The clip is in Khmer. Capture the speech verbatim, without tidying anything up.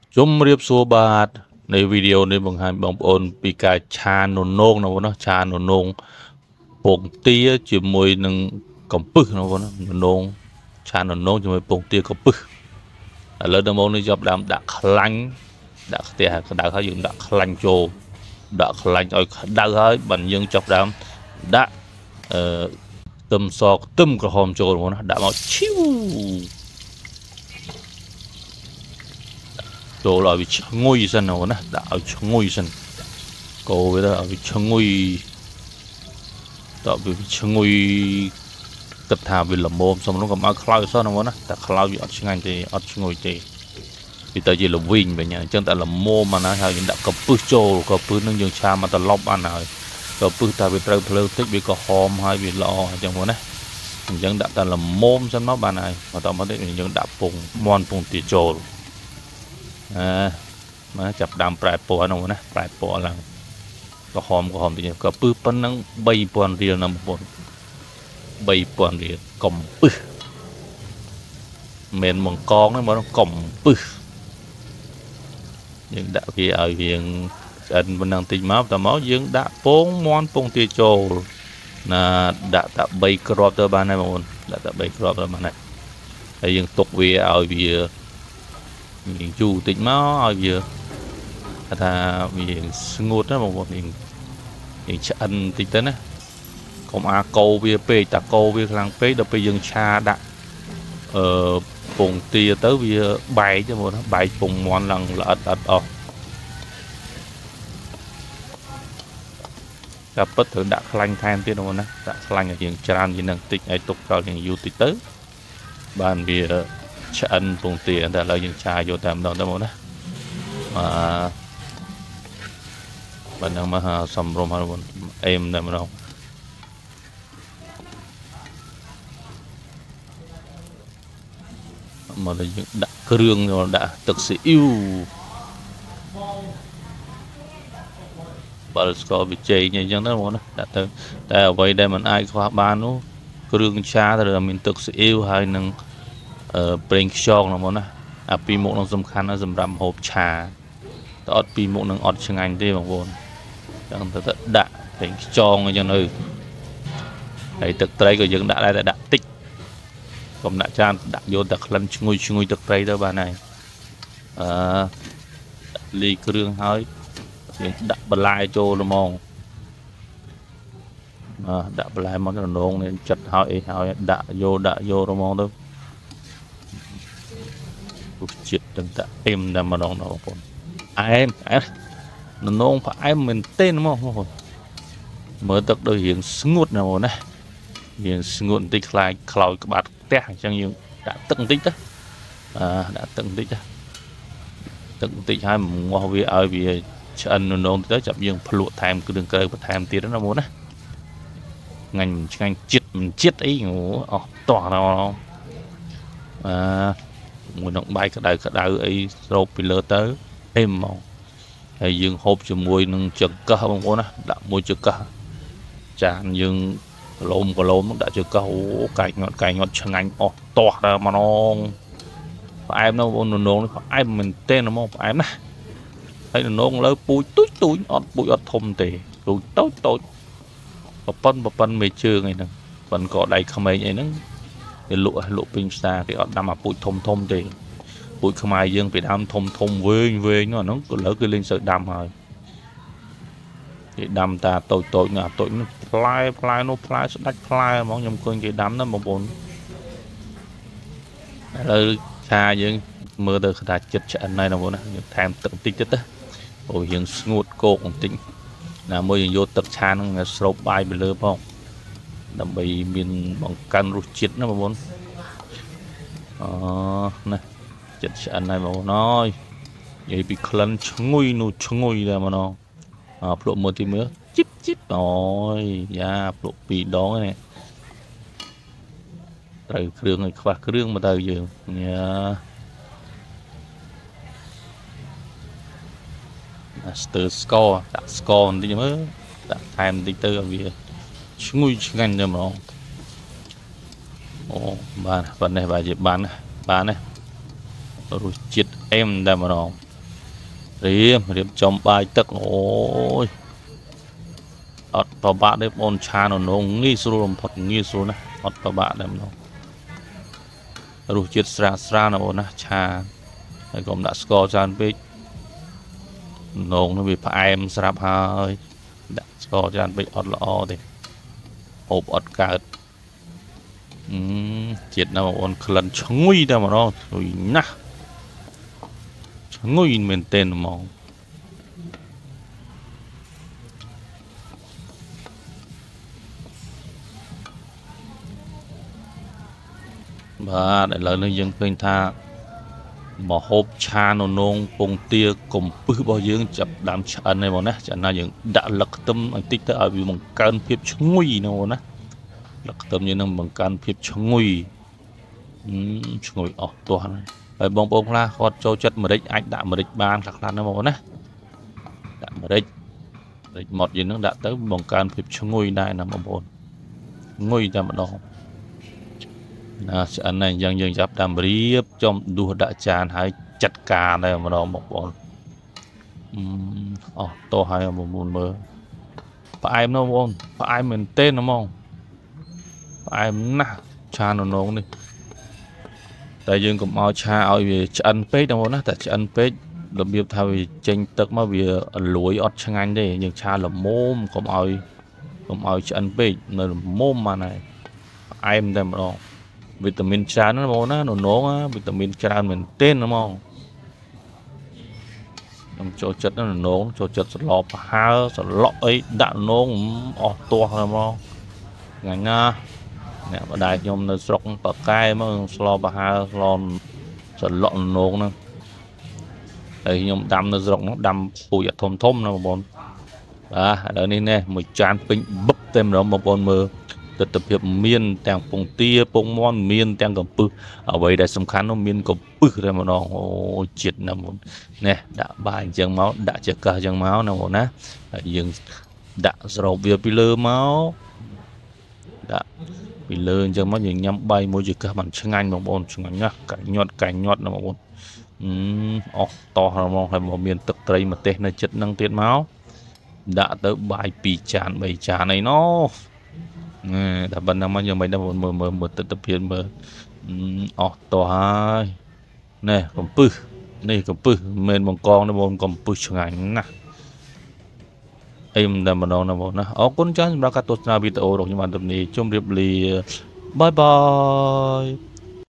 ជុំរៀបសួរបាទในវីដេអូនេះបង្ហាញបងប្អូនពីការឆានននងណាបងណាឆាននងពងទាជាមួយនឹងកំពឹសណាបងណាននងឆាននងជាមួយពងទាកំពឹសឥឡូវដំបូងនេះចាប់ដើមដាក់ខ្លាញ់ដាក់ខ្ទះក្តៅហើយយើងដាក់ខ្លាញ់ចូលដាក់ខ្លាញ់ឲ្យក្តៅហើយបានយើងចាប់ដើមដាក់អឺខ្ទឹមសខ្ទឹមក្រហមចូលបងណាដាក់មកឈីវចូលឲ្យវាឈ្ងុយសិនណាដាក់ឲ្យឈ្ងុយសិនកូរវាទៅឲ្យវាឈ្ងុយតើវាឈ្ងុយគិតថាវាល្មមសំនោះកុំឲ្យខ្លោចសោះណាបងណាតែខ្លោចវាអត់ឆ្ងាញ់ទេអត់ឈ្ងុយទេវាទៅជាល្វីងវិញអញ្ចឹងតែល្មមអាណាហើយយើងដាក់កំពឹសចូលកំពឹសនឹងយើងឆាមកត្រឡប់អានហើយកំពឹសតែវាត្រូវភ្លើងតិចវាក៏ហមហើយវាល្អអញ្ចឹងបងណាអញ្ចឹងដាក់តែល្មមសិនមកបានហើយបន្តមកទៀតយើងដាក់ពងមាន់ពងទាចូលអឺមកចាប់ដើមប្រែពណ៌ហ្នឹងណាប្រែពណ៌ឡើងក្រហមក្រហមតិចក៏ពឹសប៉ុណ្ណឹងបីពាន់រៀលណាបងប្អូនបីពាន់រៀលកំពឹសមិនបង្កងទេមកកំពឹសយើងដាក់វាឲ្យវាឆ្អិនប៉ុណ្ណឹងតិចមកតមកយើងដាក់ពងមាន់ពងទាចូលណាដាក់តែបីគ្រាប់ទៅបានហើយបងប្អូនដាក់តែបីគ្រាប់ទៅបានហើយហើយយើងទុកវាឲ្យវាយើងជូរតិចមកឲ្យវាថាវាស្ងួតណាបងប្អូនយើងឆ្អិនតិចទៅណាកុំអាកោវាពេកតាកោវាខ្លាំងពេកដល់ពេលយើងឆាដាក់អឺពងទាទៅវាបែកទេបងប្អូនបែកពងមាន់ឡើងល្អិតអត់អស់តែពិតត្រូវដាក់ខ្លាញ់ថែមទៀតបងប្អូនណាដាក់ខ្លាញ់ឲ្យយើងច្រើនជាងនឹងតិចឲ្យទុកចោលយើងយូរតិចទៅបានវាឆ្អិនពងទាតែឥឡូវយើងឆាយកតែម្ដងទៅមកណាអឺបានហ្នឹងមកសំរុំហើយអេមតែម្ដងមកដល់យើងដាក់គ្រឿងដាក់ទឹកស៊ីអ៊ីវបាល់ស្ករប៊ីចេងអញ្ចឹងទៅមកណាដាក់ទៅតែអ្វីដែលมันអាចខ្វះបាននោះគ្រឿងឆាត្រូវតែមានទឹកស៊ីអ៊ីវហើយនឹងអឺប្រេងខ្យងណាបងណាអាពីរមុខនោះសំខាន់ណាស់សម្រាប់ម្ហូបឆាតែអត់ពីរមុខនឹងអត់ឆ្ងាញ់ទេបងប្អូនចឹងទៅដាក់ប្រេងខ្យងអញ្ចឹងទៅហើយទឹកត្រីក៏យើងដាក់ដែរតែដាក់តិចកុំដាក់ច្រើនដាក់យកតែក្លិនឈ្ងុយឈ្ងុយទឹកត្រីទៅបានហើយអឺលីគ្រឿងហើយយើងដាក់បន្លែចូលល្មងអឺដាក់បន្លែមកក្នុងនងនេះចិត្តហើយអីហើយដាក់យកដាក់យកល្មងទៅរសជាតិទាំងតែអេមតែម្ដងបងប្អូនអែមអែមនងផ្អែមមែនទេហ្មងបងប្អូនមើលទឹកដូចរៀងស្ងួតណាបងណារៀងស្ងួតបន្តិចខ្លាចខ្លោចក្បាត់ផ្ទះអញ្ចឹងយើងដាក់ទឹកបន្តិចទៅអឺដាក់ទឹកបន្តិចទៅទឹកបន្តិចហើយងាស់វាឲ្យវាឆ្អិននងទៅចាប់យើងភ្លក់ថែមគ្រឿងក្រៅបន្ថែមទៀតណាបងណាងាញ់ឆ្ងាញ់ជាតិមិនជាតិអីអស់តោះដល់អឺមួយនឹងបាយក្តៅក្តៅអីស្រូបពីលើទៅអេមហ្មងហើយយើងហូបជាមួយនឹងចង្កឹះបងប្អូនណាដាក់មួយចង្កឹះចានយើងគឡោមគឡោមដាក់ចង្កឹះអូកាយងាត់កាយងាត់ឆ្ងាញ់អស់តោះដល់ម្ដងផ្អែមណាបងប្អូននងនេះផ្អែមមែនទេហ្មងផ្អែមណាហើយនងលើពូជទូចទូចអត់ពូជអត់ធំទេពូជតូចតូចប្រប៉ុនប្រប៉ុនមេជើងអីហ្នឹងប៉ិនក៏ដៃក្មេងអីហ្នឹងគេលក់លក់ពេញផ្សារគេអត់ដាំអាពូជធំធំទេពូជខ្មែរយើងពីដើមធំធំវែងវែងហ្នឹងក៏លើគេលេងសូវដាំហើយគេដាំតាតូចតូចណាតូចនេះផ្លែផ្លែនោះផ្លែស្ដាច់ផ្លែហ្មងខ្ញុំឃើញគេដាំណាបងប្អូនឥឡូវឆាយើងមើលទៅក្តារចិត្តឆ្អិនហើយបងប្អូនណាយើងថែមទឹកបន្តិចទៀតទៅអូយើងស្ងួតគោកបន្តិចណាមួយយើងយកទឹកឆាហ្នឹងស្រូបបាយពីលើផងដើម្បីមានបង្កើនរសជាតិណាបងប្អូនអូណាចិត្តឆ្អិនហើយបងប្អូនអើយនិយាយពីក្លិនឈ្ងុយនោះឈ្ងុយតែម្ដងអើភ្លក់មើលទីមើលជីបជីបអូយយ៉ាភ្លក់ពីរដងនេះត្រូវគ្រឿងឲ្យខ្វះគ្រឿងមកទៅយើងយ៉ាស្ទើស្ករដាក់ស្ករបន្តិចមើលដាក់ថែមបន្តិចទៅឲ្យវាឈ្ងុយឆ្ងាញ់តែម្ដងអូបានប៉ុណ្ណេះបាទជាបានបានណារសជាតិអេមតែម្ដងរៀមរៀមចំបាយទឹកអូយអត់ប្របាក់ទេបងឆាននងងាយស្រួលបំផុតងាយស្រួលណាអត់ប្របាក់ទេម្ដងរសជាតិស្រាលស្រាលណាបងណាឆាហើយកុំដាក់ស្ករច្រើនពេកនងនោះវាផ្អែមស្រាប់ហើយដាក់ស្ករច្រើនពេកអត់ល្អទេហូបអត់កើតអឺជាតិណាបងប្អូនក្លិនឈ្ងុយតែម្ដងឈ្ងុយណាស់ឈ្ងុយមែនទែនហ្មងបាទឥឡូវនេះយើងឃើញថាមហូបឆាននងពងទាកំពឹសរបស់យើងចាប់ដើមឆ្អិនហើយបងណាចាណាយើងដាក់លឹកខ្ទឹមបន្តិចទៅឲ្យវាបង្កើនភាពឈ្ងុយណាបងណាលឹកខ្ទឹមយើងនឹងបង្កើនភាពឈ្ងុយឈ្ងុយអស់ទាស់ហើយបងប្អូនខ្លះគាត់ចូលចិត្តម្រេចអាចដាក់ម្រេចបានខ្លះខ្លះណាបងប្អូនណាដាក់ម្រេចម្រេចម៉ត់យើងនឹងដាក់ទៅបង្កើនភាពឈ្ងុយដែរណាបងប្អូនងុយតែម្ដងណាឆ្អិនហើយអញ្ចឹងយើងចាប់តាមរៀបចំដួសដាក់ចានហើយចាត់ការតែម្ដងបងប្អូនអស់តោះហើយបងប្អូនមើលផ្អែមណាបងប្អូនផ្អែមមែនទែនហ្មងផ្អែមណាស់ឆាននងនេះតែយើងកុំឲ្យឆាឲ្យវាឆ្អិនពេកបងប្អូនណាតែឆ្អិនពេករបៀបថាវាចេញទឹកមកវាលួយអត់ឆ្ងាញ់ទេយើងឆាល្មមកុំឲ្យកុំឲ្យឆ្អិនពេកនៅល្មមបានហើយផ្អែមតែម្ដងវីតាមីនច្រើនណាបងណាននងវីតាមីនច្រើនមែនទែនហ្មងខ្ញុំចូលចិត្តននងចូលចិត្តសឡប្រហើសឡក់អីដាក់នងអស់ទាស់ហ្មងថ្ងៃណាអ្នកម្ដាយខ្ញុំនៅស្រុកបកែមកស្លប្រហើស្លសឡក់នងហ្នឹងហើយខ្ញុំដាំនៅស្រុកហ្នឹងដាំពូជធំធំណាបងប្អូនបាទឥឡូវនេះណែមួយចានពេញបឹកតែម្ដងបងប្អូនមើលទិដ្ឋភាពមានទាំងពងទាពងមាន់មានទាំងកំពឹសអ្វីដែលសំខាន់នោះមានកំពឹសតែម្ដងអូជាតិណាបងណែដាក់បាយអញ្ចឹងមកដាក់ចង្កឹះអញ្ចឹងមកណាបងណាហើយយើងដាក់ស្រូបវាពីលើមកដាក់ពីលើអញ្ចឹងមកយើងញ៉ាំបាយមួយចង្កឹះបានឆ្ងាញ់បងប្អូនឆ្ងាញ់ណាស់កាញ់ញាត់កាញ់ញាត់ណាបងប្អូនអឺអស់តោះហ្មងហើយមកមានទឹកត្រីម្ទេសនៅចិត្តហ្នឹងទៀតមកដាក់ទៅបាយពីរចានបីចានអីណោតែប៉ុណ្ណឹងមកយើងមិនដឹងមើលមើលមើលទិដ្ឋភាពមើលអស់តោះហើយណែកំពឹសនេះកំពឹសមិនបង្កងណាបងកំពឹសឆ្ងាញ់ណាស់អីមិនតែម្ដងណាបងណាអរគុណច្រើនសម្រាប់ការទស្សនាវីដេអូរបស់ខ្ញុំបានទៅនេះជម្រាបលាបាយបាយ